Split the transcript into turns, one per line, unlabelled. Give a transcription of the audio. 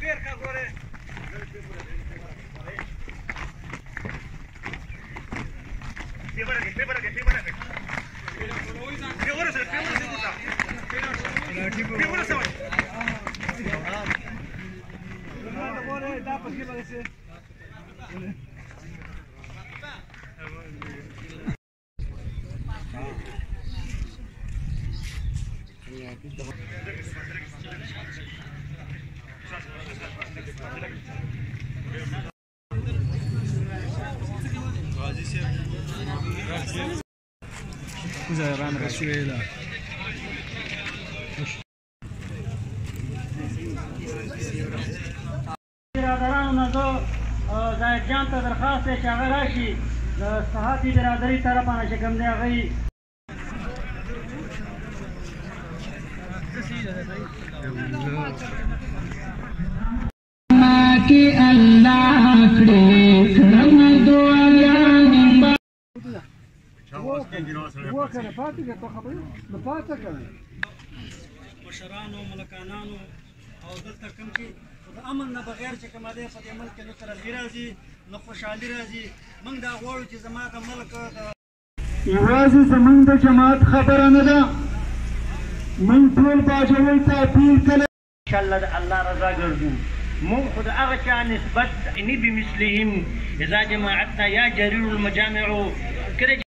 برادرانو نه زه زاهد جان ته درخواست دی چې هغه راشي د صحافي برادرۍ طرفه نه چې کوم دی هغه یې مشرانو ملکانانو او دلته کوم چې د امن نه بغیر چې کومه دی په دې ملک کې نه ترقي راځي نه خوشحالي راځي موږ دا غواړو چې زما د ملک یوازې زموږ د جماعت خبره نه ده موږ ټول باجوړ ته اپیل کوو انشاءالله د الله رضا ګرځو موږ خو د هغه چا نسبت نه بمثلهم اذا جماعتنا یا جریر المجامع